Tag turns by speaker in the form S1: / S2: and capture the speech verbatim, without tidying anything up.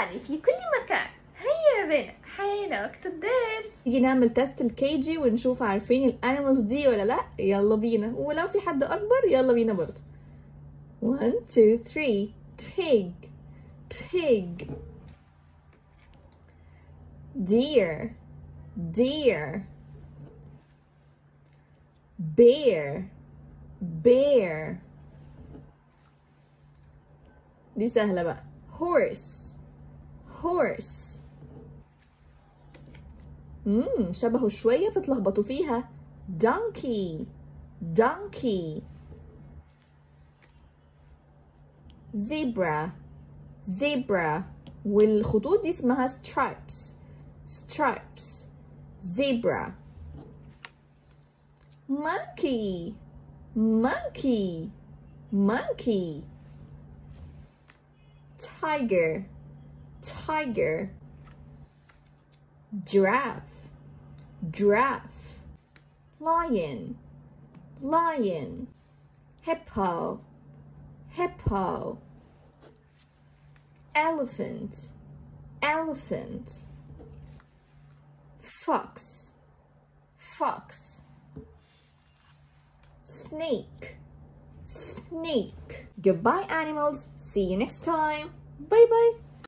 S1: أطفالي في كل مكان، هيا بنا حين وقت الدرس.
S2: تيجي نعمل تيست الكيجي ونشوف عارفين الانيمالز دي ولا لا. يلا بينا، ولو في حد اكبر يلا بينا برضه. one two three pig pig deer deer bear bear. دي سهلة بقى. horse horse. امم شبهوا شوية فتلخبطوا فيها. donkey donkey. zebra zebra. والخطوط دي اسمها stripes stripes. zebra. monkey monkey monkey. tiger tiger. giraffe giraffe. lion lion. hippo hippo. elephant elephant. fox fox. snake snake. Goodbye animals, see you next time. Bye bye.